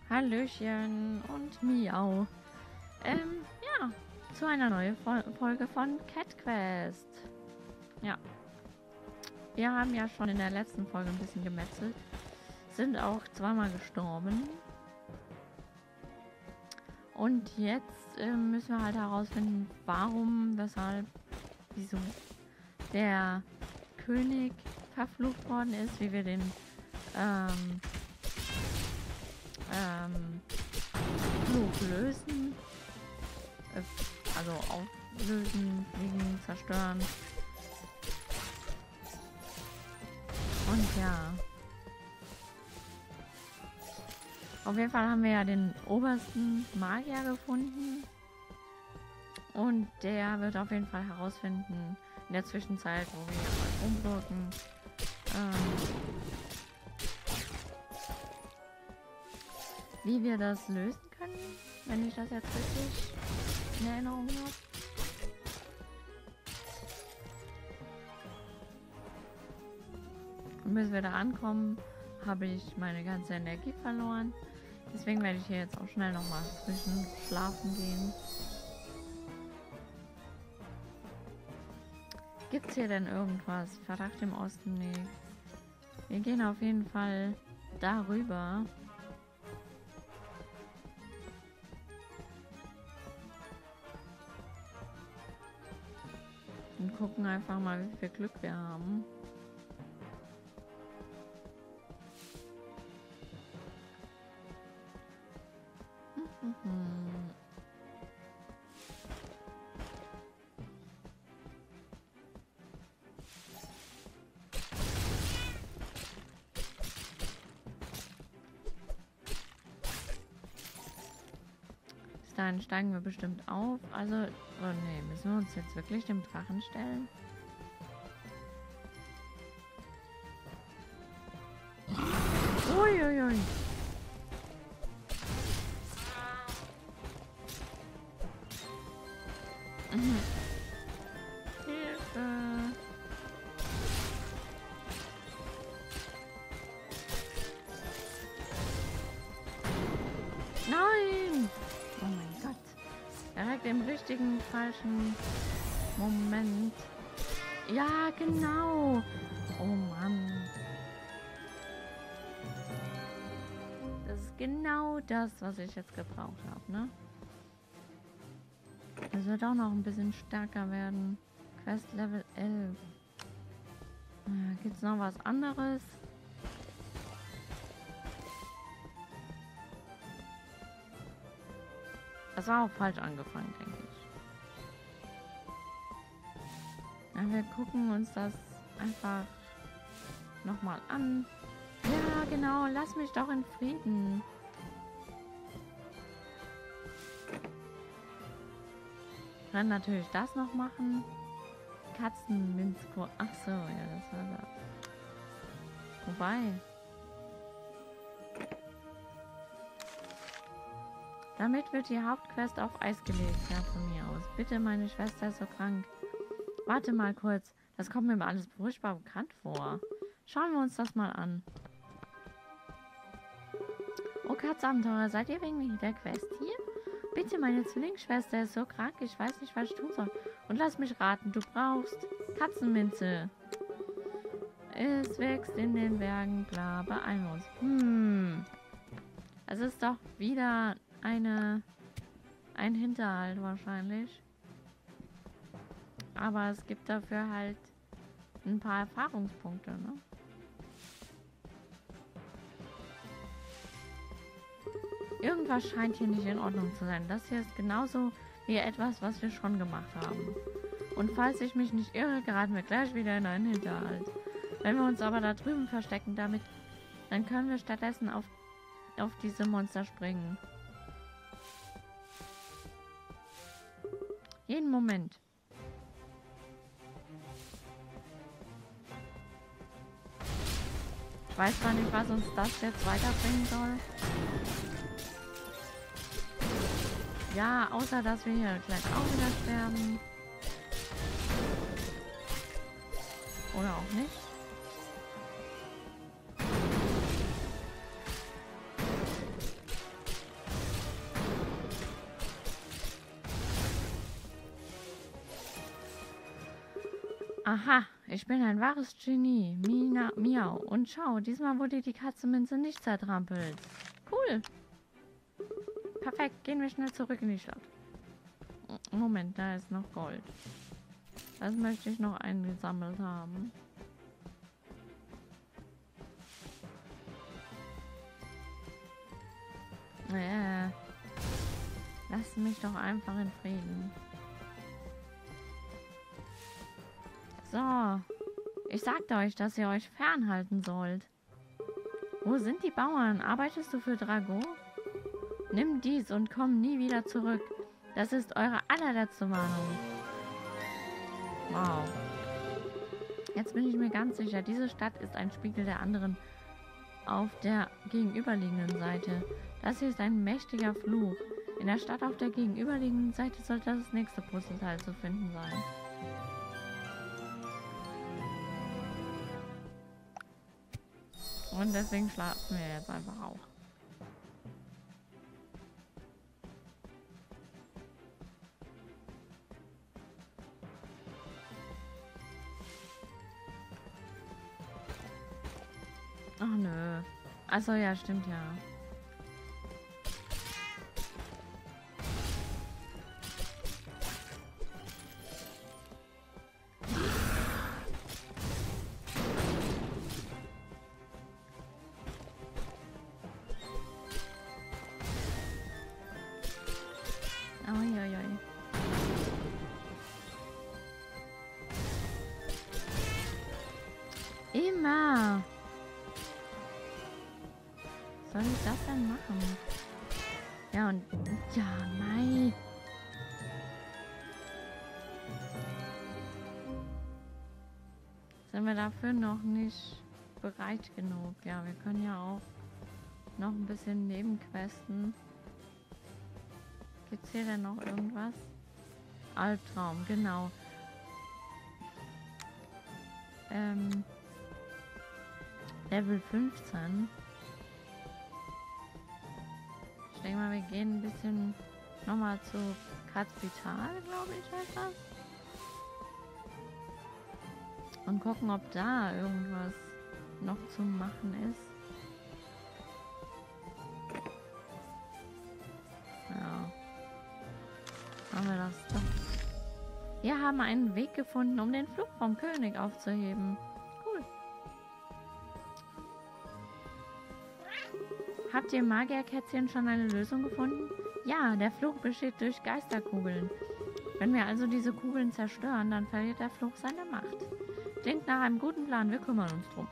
Hallöchen und Miau. Ja, zu einer neuen Folge von Cat Quest. Ja, wir haben ja schon in der letzten Folge ein bisschen gemetzelt, sind auch zweimal gestorben. Und jetzt müssen wir halt herausfinden, warum, weshalb, wieso der König verflucht worden ist, wie wir den Fluch lösen. Also auflösen, fliegen, zerstören. Und ja. Auf jeden Fall haben wir ja den obersten Magier gefunden. Und der wird auf jeden Fall herausfinden, in der Zwischenzeit, wo wir mal rumwirken, wie wir das lösen können, wenn ich das jetzt richtig in Erinnerung habe. Und bis wir da ankommen, habe ich meine ganze Energie verloren. Deswegen werde ich hier jetzt auch schnell nochmal zwischen schlafen gehen. Gibt's hier denn irgendwas? Verdacht im Osten? Nee. Wir gehen auf jeden Fall darüber. Und gucken einfach mal, wie viel Glück wir haben. Bis dahin steigen wir bestimmt auf. Also, oh nee, müssen wir uns jetzt wirklich dem Drachen stellen? Uiuiui. Hilfe. Nein! Oh mein Gott. Direkt im richtigen, falschen Moment. Ja, genau. Oh Mann. Das ist genau das, was ich jetzt gebraucht habe, ne? Es wird auch noch ein bisschen stärker werden. Quest Level 11. Gibt es noch was anderes? Das war auch falsch angefangen, denke ich. Ja, wir gucken uns das einfach nochmal an. Ja, genau. Lass mich doch in Frieden. Dann natürlich das noch machen. Katzenminzkur. Ach so, ja, das war das. Wobei. Damit wird die Hauptquest auf Eis gelegt. Ja, von mir aus. Bitte, meine Schwester ist so krank. Warte mal kurz. Das kommt mir alles furchtbar bekannt vor. Schauen wir uns das mal an. Oh, Katzabenteurer, seid ihr wegen der Quest hier? Bitte, meine Zwillingsschwester ist so krank, ich weiß nicht, was ich tun soll. Und lass mich raten, du brauchst Katzenminze. Es wächst in den Bergen, bla, beeil uns. Es ist doch wieder ein Hinterhalt wahrscheinlich. Aber es gibt dafür halt ein paar Erfahrungspunkte, ne? Irgendwas scheint hier nicht in Ordnung zu sein. Das hier ist genauso wie etwas, was wir schon gemacht haben. Und falls ich mich nicht irre, geraten wir gleich wieder in einen Hinterhalt. Wenn wir uns aber da drüben verstecken, dann können wir stattdessen auf diese Monster springen. Jeden Moment. Ich weiß zwar nicht, was uns das jetzt weiterbringen soll. Ja, außer dass wir hier gleich auch wieder sterben. Oder auch nicht. Aha, ich bin ein wahres Genie. Miau. Und schau, diesmal wurde die Katzenminze nicht zertrampelt. Cool. Perfekt, gehen wir schnell zurück in die Stadt. Moment, da ist noch Gold. Das möchte ich noch eingesammelt haben. Lasst mich doch einfach in Frieden. So. Ich sagte euch, dass ihr euch fernhalten sollt. Wo sind die Bauern? Arbeitest du für Drago? Nimm dies und komm nie wieder zurück. Das ist eure allerletzte Warnung. Wow. Jetzt bin ich mir ganz sicher, diese Stadt ist ein Spiegel der anderen auf der gegenüberliegenden Seite. Das hier ist ein mächtiger Fluch. In der Stadt auf der gegenüberliegenden Seite sollte das nächste Puzzleteil zu finden sein. Und deswegen schlafen wir jetzt einfach auch. Ach nö. Achso, ja, stimmt ja. Uiuiui. Immer. Soll ich das denn machen? Ja, und... Ja, nein. Sind wir dafür noch nicht bereit genug? Ja, wir können ja auch noch ein bisschen nebenquesten. Gibt's hier denn noch irgendwas? Albtraum, genau. Level 15. Ich denke mal, wir gehen ein bisschen nochmal zu Kapital, glaube ich, heißt das. Und gucken, ob da irgendwas noch zu machen ist. Ja. Haben wir das doch. Wir haben einen Weg gefunden, um den Fluch vom König aufzuheben. Cool. Habt ihr Magierkätzchen schon eine Lösung gefunden? Ja, der Fluch besteht durch Geisterkugeln. Wenn wir also diese Kugeln zerstören, dann verliert der Fluch seine Macht. Klingt nach einem guten Plan, wir kümmern uns drum.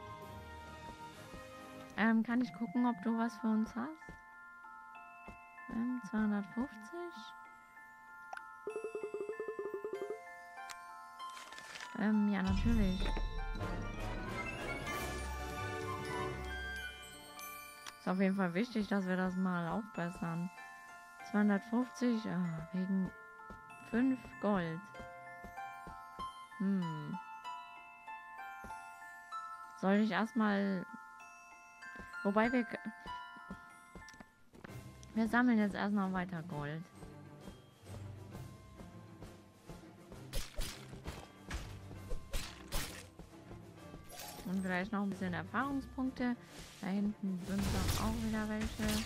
Kann ich gucken, ob du was für uns hast? 250. Ja, natürlich. Ist auf jeden Fall wichtig, dass wir das mal aufbessern. 250, wegen 5 Gold. Soll ich erstmal... Wobei wir sammeln jetzt erstmal weiter Gold. Und vielleicht noch ein bisschen Erfahrungspunkte. Da hinten sind doch auch wieder welche.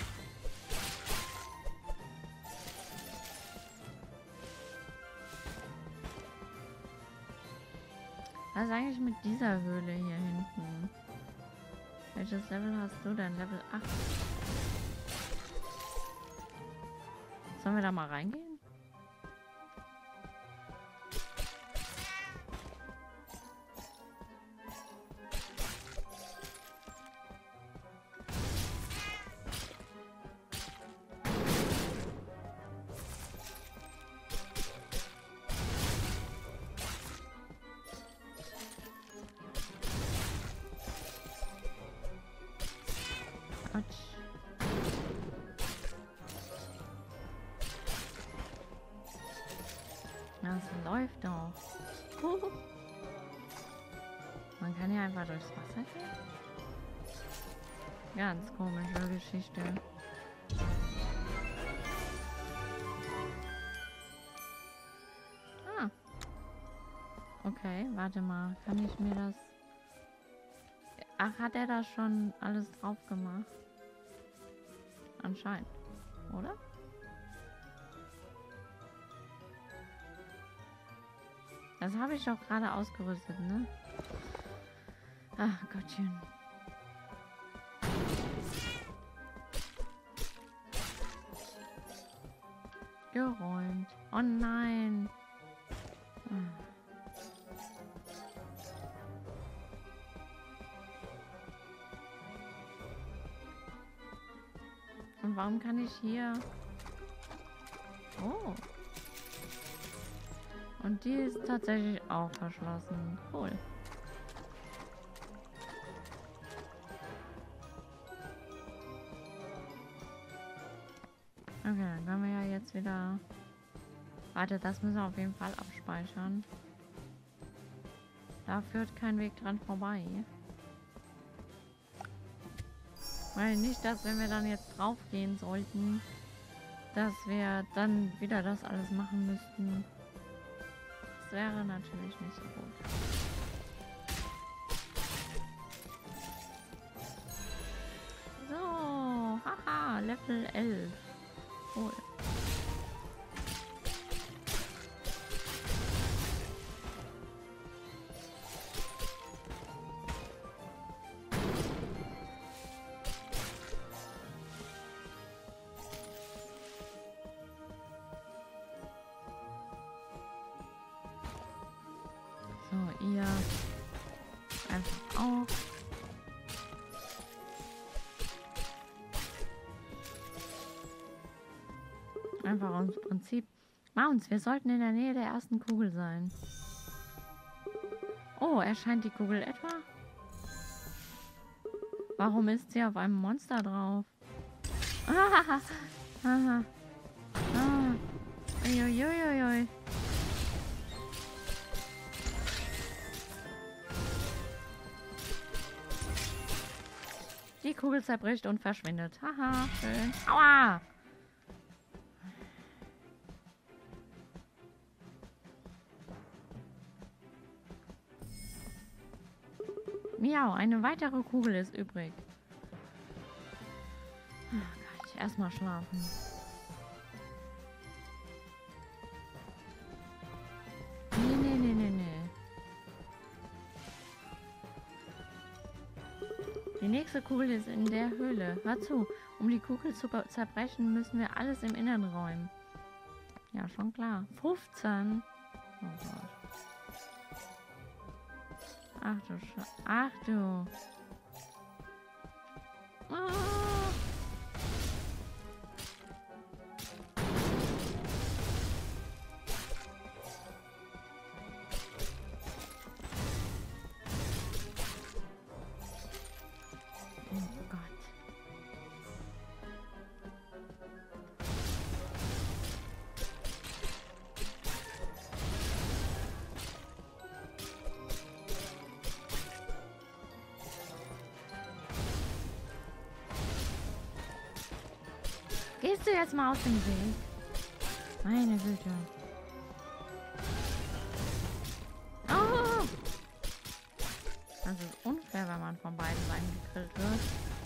Was ist eigentlich mit dieser Höhle hier hinten? Welches Level hast du denn? Level 8. Sollen wir da mal reingehen? Das läuft doch. Man kann ja einfach durchs Wasser gehen. Ganz komische Geschichte. Okay, warte mal. Kann ich mir das... Ach, hat er da schon alles drauf gemacht? Anscheinend. Oder? Das habe ich doch gerade ausgerüstet, ne? Ach Gottchen. Geräumt. Oh nein. Und warum kann ich hier... Oh. Und die ist tatsächlich auch verschlossen. Cool. Okay, dann können wir ja jetzt wieder... Warte, das müssen wir auf jeden Fall abspeichern. Da führt kein Weg dran vorbei. Weil nicht, dass wenn wir dann jetzt drauf gehen sollten, dass wir dann wieder das alles machen müssten. Das wäre natürlich nicht so gut. So, haha, Level 11. Cool. So, ihr einfach auch. Einfach aus Prinzip. Mounts, wir sollten in der Nähe der ersten Kugel sein. Oh, erscheint die Kugel etwa? Warum ist sie auf einem Monster drauf? Ah, ah, ah. Uiuiuiui. Die Kugel zerbricht und verschwindet. Haha, schön. Aua! Miau, eine weitere Kugel ist übrig. Oh Gott, erstmal schlafen. Nee. Die nächste Kugel ist in der Höhle. Hör zu, um die Kugel zu zerbrechen, müssen wir alles im Inneren räumen. Ja, schon klar. 15. Oh Gott. Ach du Ach du. Ah. Oh Gott. Gehst du jetzt mal aus dem Weg? Meine Güte. Oh! Das ist unfair, wenn man von beiden Seiten gegrillt wird.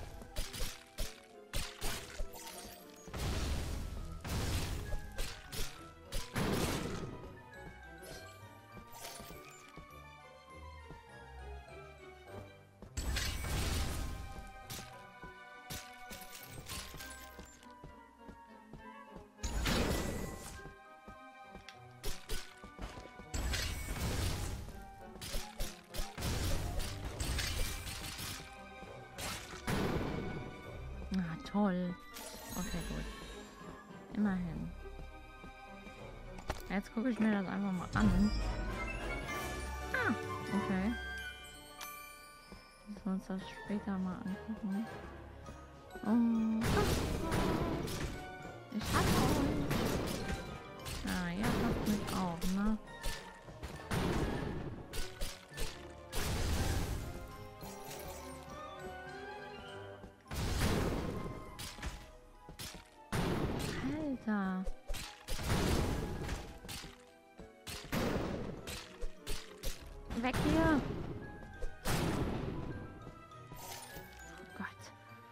Ah, toll. Okay, gut. Immerhin. Jetzt gucke ich mir das einfach mal an. Ah, okay. Müssen wir uns das später mal angucken. Oh. Ich hasse euch. Ah, ihr habt mich auch, ne? Alter. weg hier. Oh Gott.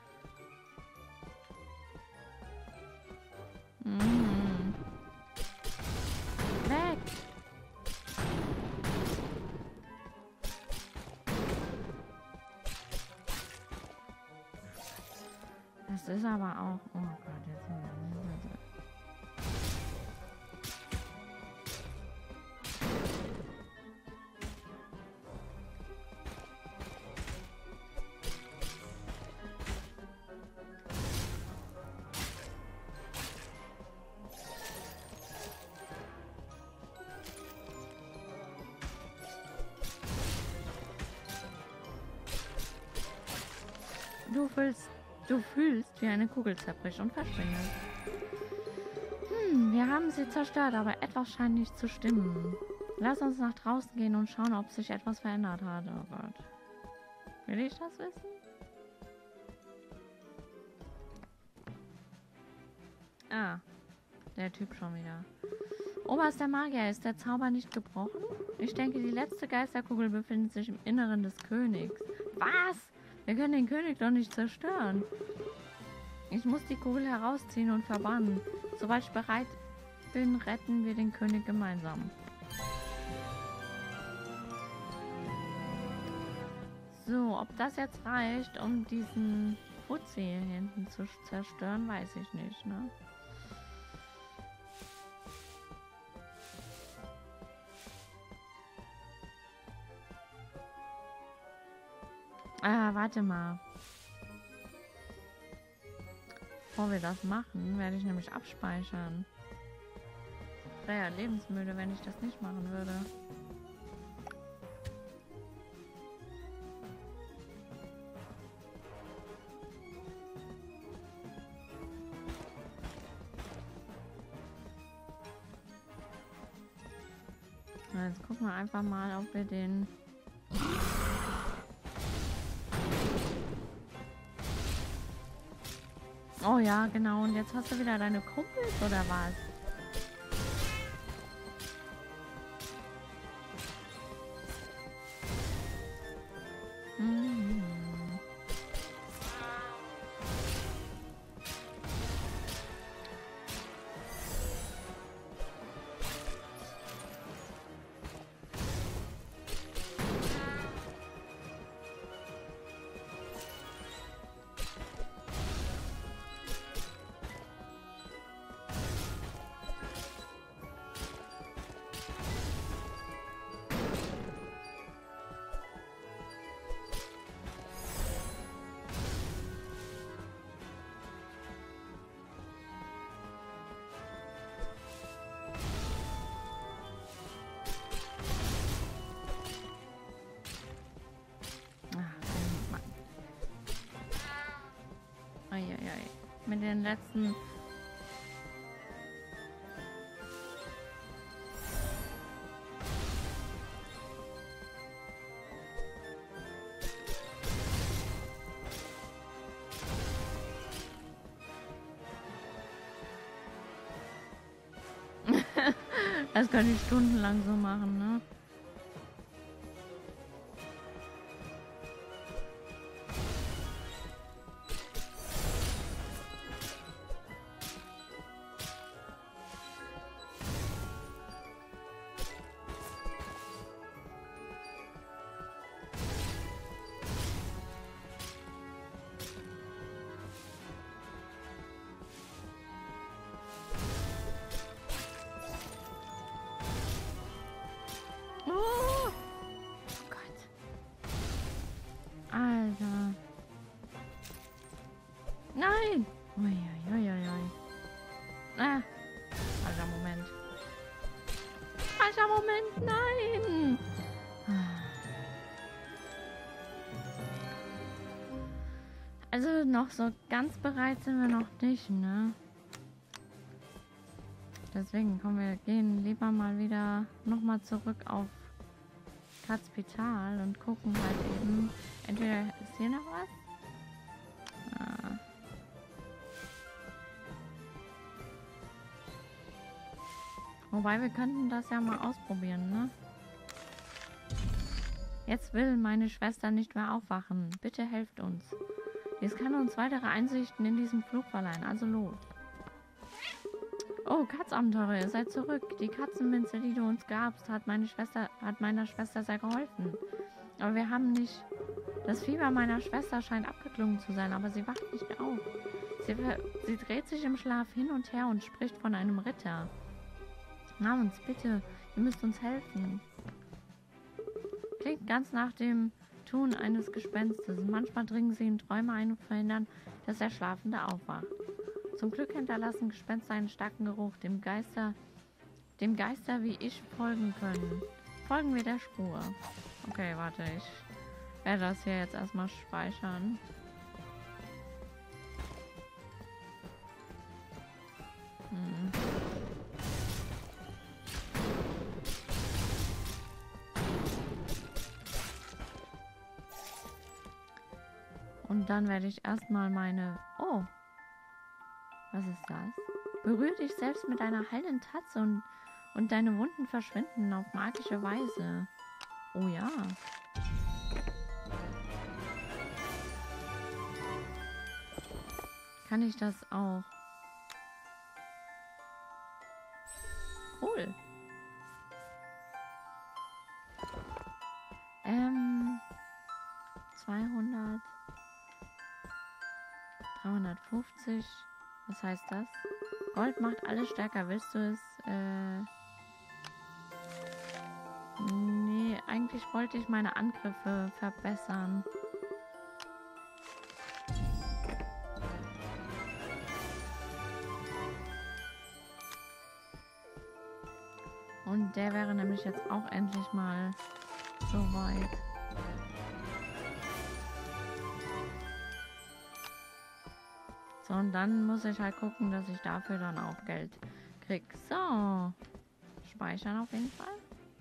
Weg. Das ist aber auch... Oh Gott, jetzt sind wir... Du fühlst, wie eine Kugel zerbricht und verschwindet. Wir haben sie zerstört, aber etwas scheint nicht zu stimmen. Lass uns nach draußen gehen und schauen, ob sich etwas verändert hat. Oh Gott. Will ich das wissen? Ah, der Typ schon wieder. Oberster Magier, ist der Zauber nicht gebrochen? Ich denke, die letzte Geisterkugel befindet sich im Inneren des Königs. Was? Wir können den König doch nicht zerstören. Ich muss die Kugel herausziehen und verbannen. Sobald ich bereit bin, retten wir den König gemeinsam. So, ob das jetzt reicht, um diesen Fuzzi hier hinten zu zerstören, weiß ich nicht, ne? Ah, warte mal. Bevor wir das machen, werde ich nämlich abspeichern. Ich wäre ja lebensmüde, wenn ich das nicht machen würde. Jetzt gucken wir einfach mal, ob wir den... Oh ja, genau. Und jetzt hast du wieder deine Kumpels, oder was? Mit den letzten... Das kann ich stundenlang so machen, ne? Nein! Uiuiuiui. Ah. Falscher Moment. Falscher Moment, nein! Also noch so ganz bereit sind wir noch nicht, ne? Deswegen kommen wir gehen lieber mal wieder nochmal zurück auf Katzspital und gucken halt eben. Entweder ist hier noch was? Ah. Wobei wir könnten das ja mal ausprobieren, ne? Jetzt will meine Schwester nicht mehr aufwachen. Bitte helft uns. Dies kann uns weitere Einsichten in diesem Flug verleihen. Also los. Oh, Katzabenteurer, ihr seid zurück. Die Katzenminze, die du uns gabst, hat meiner Schwester sehr geholfen. Aber wir haben nicht... Das Fieber meiner Schwester scheint abgeklungen zu sein, aber sie wacht nicht auf. Sie dreht sich im Schlaf hin und her und spricht von einem Ritter. Namens, bitte, ihr müsst uns helfen. Klingt ganz nach dem Tun eines Gespenstes. Manchmal dringen sie in Träume ein und verhindern, dass der Schlafende aufwacht. Zum Glück hinterlassen Gespenster einen starken Geruch, dem Geister wie ich folgen können. Folgen wir der Spur. Okay, warte, ich werde das hier jetzt erstmal speichern. Und dann werde ich erstmal meine... Oh! Was ist das? Berühr dich selbst mit einer heilenden Tatze und deine Wunden verschwinden auf magische Weise. Oh ja. Kann ich das auch? Cool. 200... 350. Was heißt das? Gold macht alles stärker. Willst du es? Nee, eigentlich wollte ich meine Angriffe verbessern. Und der wäre nämlich jetzt auch endlich mal so weit. So, und dann muss ich halt gucken, dass ich dafür dann auch Geld krieg. So. Speichern auf jeden Fall.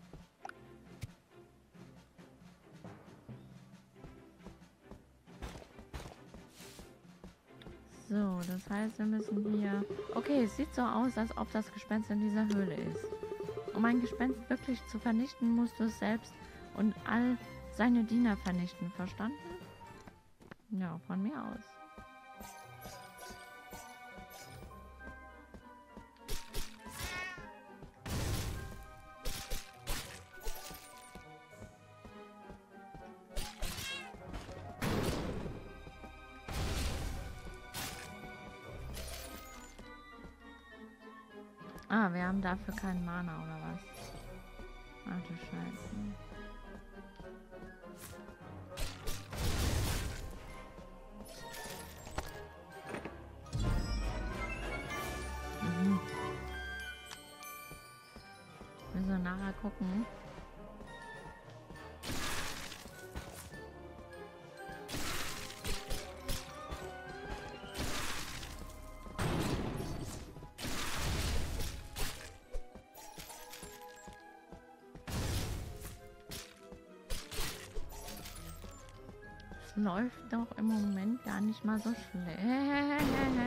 So, das heißt, wir müssen hier... Okay, es sieht so aus, als ob das Gespenst in dieser Höhle ist. Um ein Gespenst wirklich zu vernichten, musst du es selbst und all seine Diener vernichten. Verstanden? Ja, von mir aus. Ah, wir haben dafür keinen Mana, oder was? Ach du Scheiße. Müssen wir nachher gucken. Läuft doch im Moment gar nicht mal so schlecht.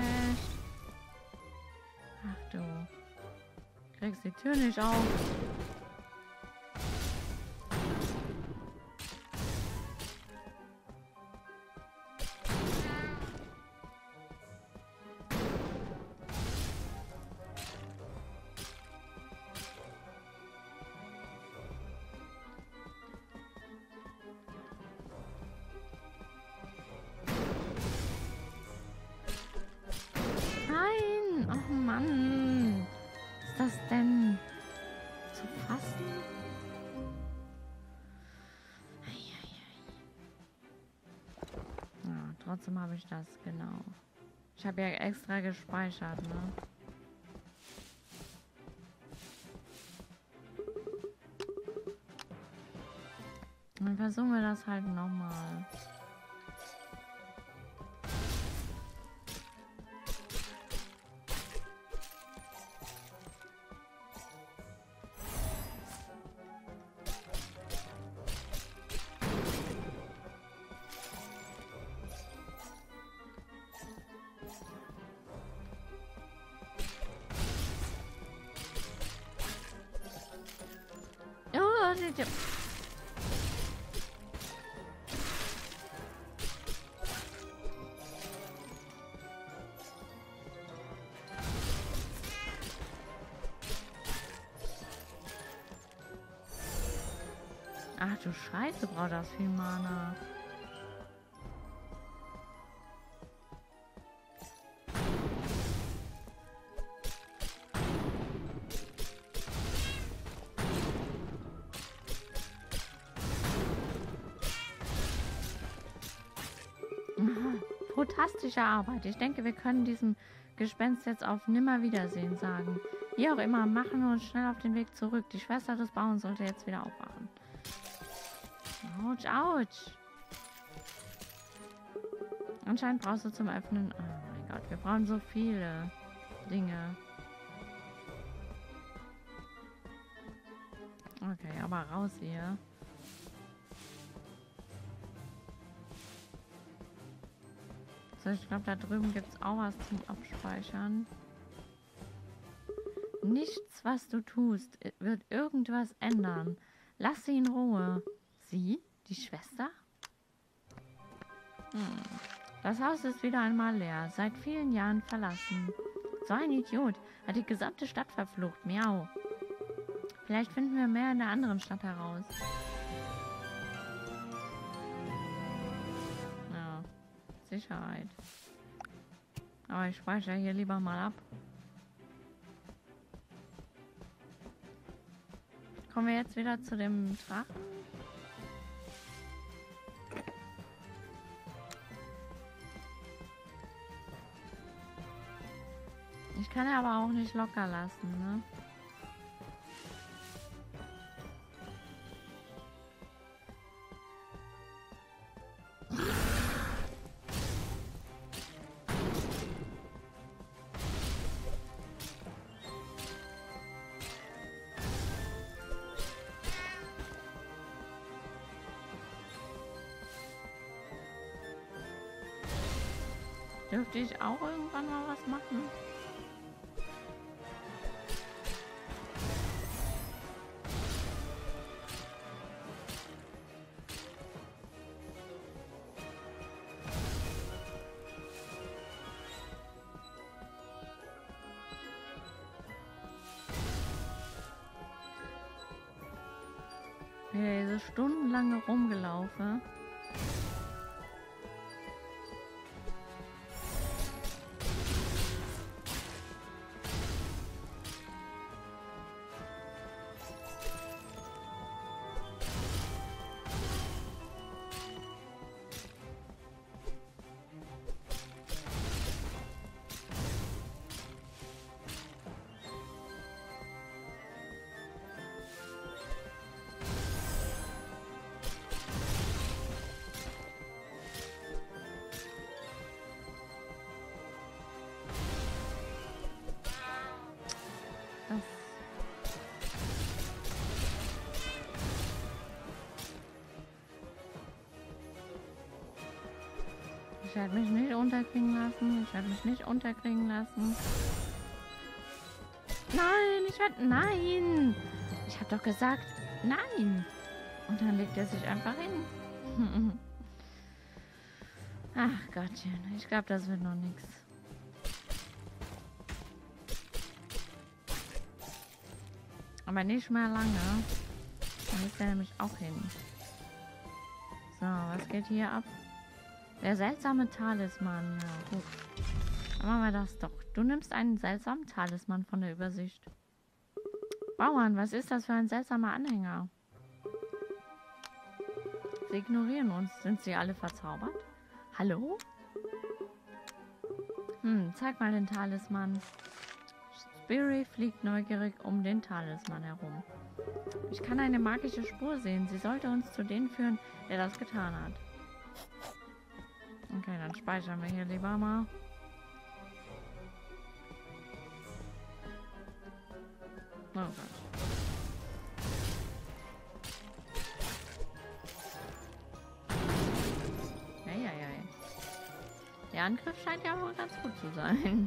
Ach du. Kriegst die Tür nicht auf. Ach Mann, ist das denn zu fassen? Ja, trotzdem habe ich das, genau. Ich habe ja extra gespeichert, ne? Dann versuchen wir das halt nochmal. du Scheiße, braucht das viel Mana. Fantastische Arbeit. Ich denke, wir können diesem Gespenst jetzt auf Nimmerwiedersehen sagen. Wie auch immer, machen wir uns schnell auf den Weg zurück. Die Schwester des Bauerns sollte jetzt wieder aufwachen. Autsch, autsch. Anscheinend brauchst du zum Öffnen... Oh mein Gott, wir brauchen so viele Dinge. Okay, aber raus hier. So, ich glaube, da drüben gibt es auch was zum Abspeichern. Nichts, was du tust, wird irgendwas ändern. Lass sie in Ruhe. Sie? Die Schwester? Das Haus ist wieder einmal leer. Seit vielen Jahren verlassen. So ein Idiot. Hat die gesamte Stadt verflucht. Miau. Vielleicht finden wir mehr in der anderen Stadt heraus. Ja. Sicherheit. Aber ich speichere hier lieber mal ab. Kommen wir jetzt wieder zu dem Drachen? Ich kann ja aber auch nicht locker lassen, ne? Dürfte ich auch irgendwann mal was machen? Diese stundenlange Rumgelaufe. Ich werde mich nicht unterkriegen lassen. Ich werde mich nicht unterkriegen lassen. Nein, ich werde... Nein! Ich habe doch gesagt, nein! Und dann legt er sich einfach hin. Ach Gottchen, ich glaube, das wird noch nichts. Aber nicht mehr lange. Dann ist er nämlich auch hin. So, was geht hier ab? Der seltsame Talisman. Ja, gut. Dann machen wir das doch. Du nimmst einen seltsamen Talisman von der Übersicht. Bauern, was ist das für ein seltsamer Anhänger? Sie ignorieren uns. Sind sie alle verzaubert? Hallo? Zeig mal den Talisman. Spiri fliegt neugierig um den Talisman herum. Ich kann eine magische Spur sehen. Sie sollte uns zu dem führen, der das getan hat. Okay, dann speichern wir hier lieber mal. Oh Gott. Ja. Der Angriff scheint ja wohl ganz gut zu sein.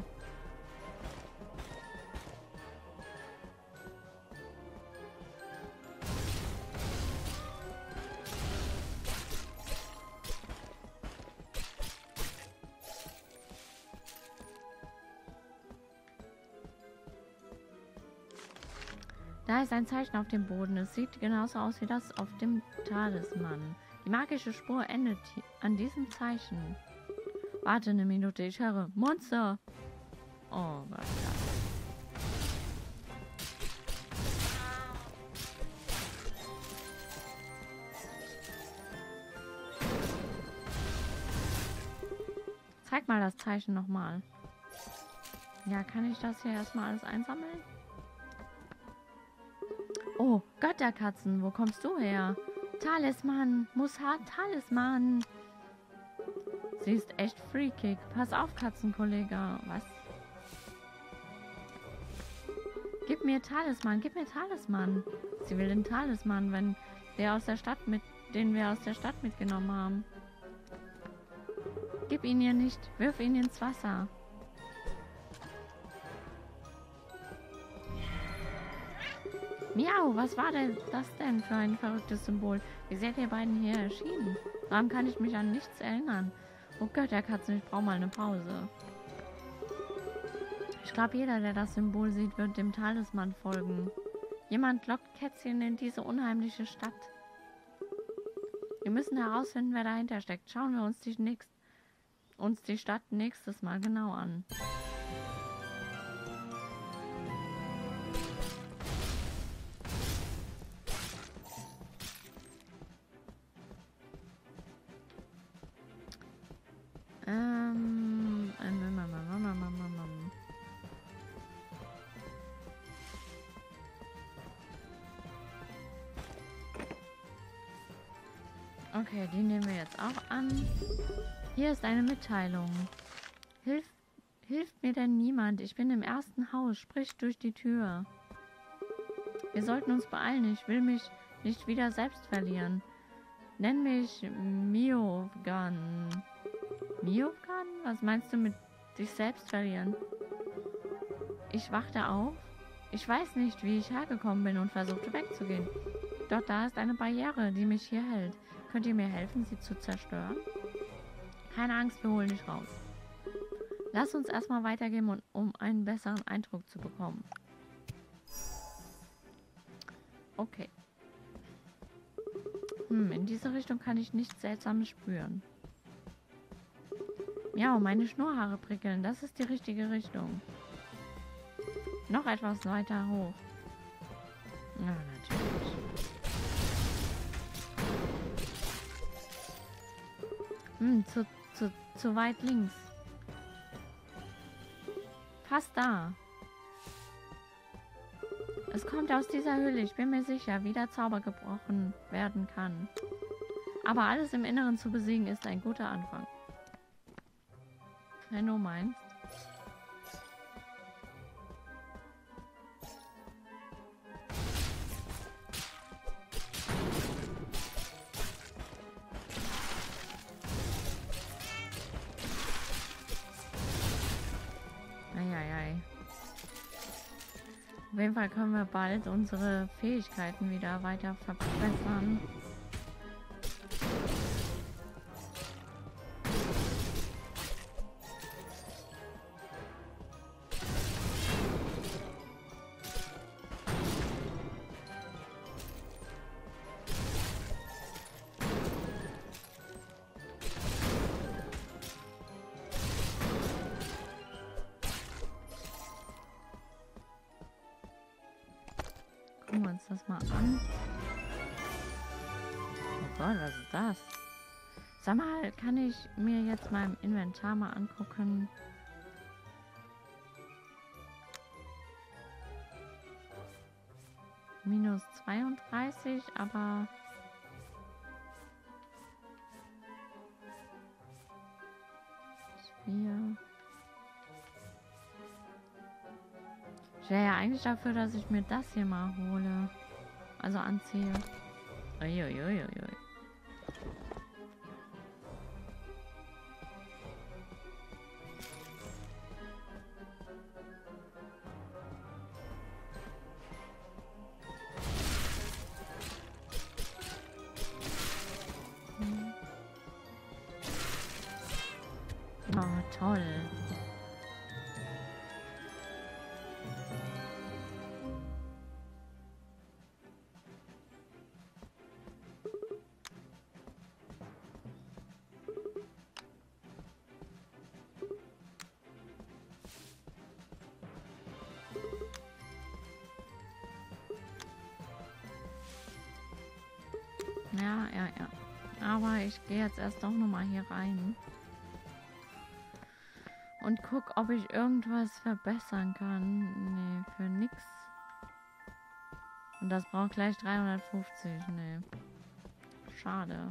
Da ist ein Zeichen auf dem Boden. Es sieht genauso aus wie das auf dem Talisman. Die magische Spur endet an diesem Zeichen. Warte eine Minute, ich höre Monster. Oh Gott. Zeig mal das Zeichen nochmal. Ja, kann ich das hier erstmal alles einsammeln? Oh, Götterkatzen, wo kommst du her? Talisman, Mushard Talisman. Sie ist echt freakig. Pass auf, Katzenkollege. Was? Gib mir Talisman, gib mir Talisman. Sie will den Talisman, den wir aus der Stadt mitgenommen haben. Gib ihn ihr nicht. Wirf ihn ins Wasser. Miau, was war denn das denn für ein verrücktes Symbol? Wie seid ihr beiden hier erschienen? Warum kann ich mich an nichts erinnern? Oh Götterkatzen, ich brauche mal eine Pause. Ich glaube, jeder, der das Symbol sieht, wird dem Talisman folgen. Jemand lockt Kätzchen in diese unheimliche Stadt. Wir müssen herausfinden, wer dahinter steckt. Schauen wir uns die Stadt nächstes Mal genau an. Okay, die nehmen wir jetzt auch an. Hier ist eine Mitteilung. Hilft mir denn niemand? Ich bin im ersten Haus. Sprich durch die Tür. Wir sollten uns beeilen. Ich will mich nicht wieder selbst verlieren. Nenn mich Miovgan. Miovgan? Was meinst du mit dich selbst verlieren? Ich wachte auf. Ich weiß nicht, wie ich hergekommen bin und versuchte wegzugehen. Doch da ist eine Barriere, die mich hier hält. Könnt ihr mir helfen, sie zu zerstören? Keine Angst, wir holen dich raus. Lass uns erstmal weitergehen, um einen besseren Eindruck zu bekommen. Okay. In diese Richtung kann ich nichts Seltsames spüren. Ja, meine Schnurrhaare prickeln. Das ist die richtige Richtung. Noch etwas weiter hoch. Ja, natürlich. Zu weit links. Fast da. Es kommt aus dieser Höhle. Ich bin mir sicher, wie der Zauber gebrochen werden kann. Aber alles im Inneren zu besiegen, ist ein guter Anfang. Wenn du meinst. Auf jeden Fall können wir bald unsere Fähigkeiten wieder weiter verbessern. Gucken wir uns das mal an. Oh Gott, was ist das? Sag mal, kann ich mir jetzt mal im Inventar mal angucken? Minus 32, aber... Ich wäre ja eigentlich dafür, dass ich mir das hier mal hole. Also anziehe. Uiuiuiui. Oh, toll. Ja, ja, ja. Aber ich gehe jetzt erst doch nochmal hier rein. Und guck, ob ich irgendwas verbessern kann. Nee, für nix. Und das braucht gleich 350. Nee. Schade.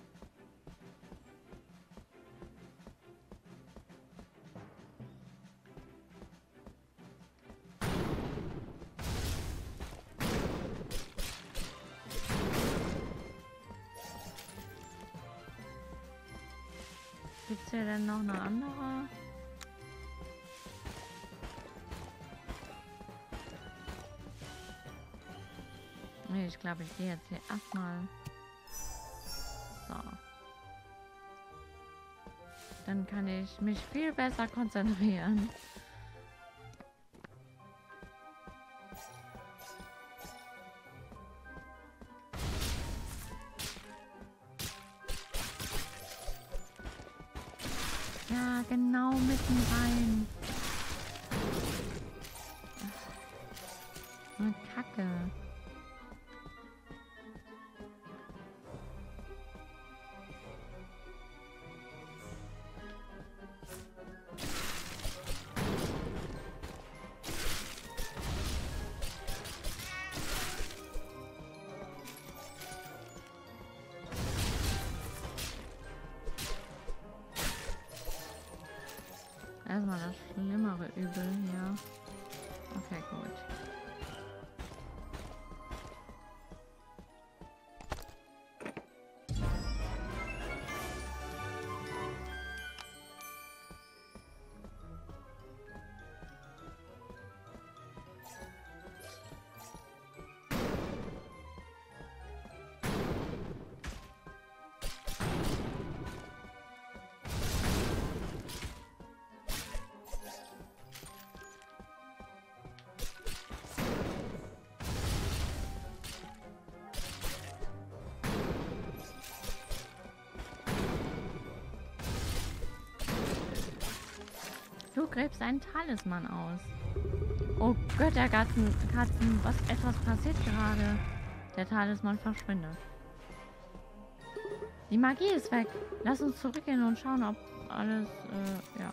Gibt's hier denn noch eine andere? Nee, ich glaube, ich gehe jetzt hier erstmal. So. Dann kann ich mich viel besser konzentrieren. Ja, genau mitten rein. Ach, eine Kacke. Erstmal das schlimmere Übel hier. Okay, gut. Du gräbst einen Talisman aus. Oh Göttergatzen, Katzen, etwas passiert gerade. Der Talisman verschwindet. Die Magie ist weg. Lass uns zurückgehen und schauen, ob alles, ja.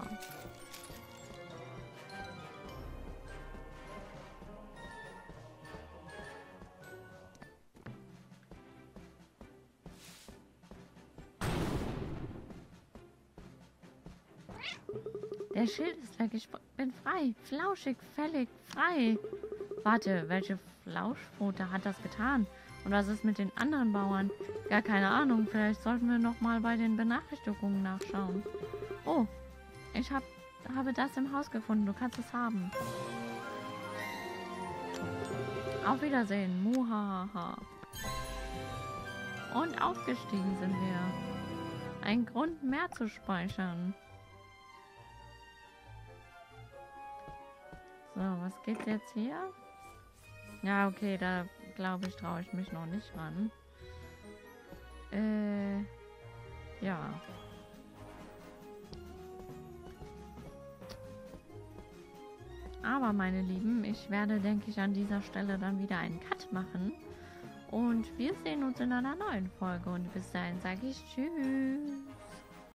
Der Schild ist weg. Ich bin frei. Flauschig, fällig, frei. Warte, welche Flauschpfote hat das getan? Und was ist mit den anderen Bauern? Gar keine Ahnung. Vielleicht sollten wir noch mal bei den Benachrichtigungen nachschauen. Oh, ich habe das im Haus gefunden. Du kannst es haben. Auf Wiedersehen. Muhahaha. Und aufgestiegen sind wir. Ein Grund mehr zu speichern. So, was gibt's jetzt hier? Ja, okay, da glaube ich, traue ich mich noch nicht ran. Ja. Aber meine Lieben, ich werde, denke ich, an dieser Stelle dann wieder einen Cut machen. Und wir sehen uns in einer neuen Folge. Und bis dahin sage ich Tschüss.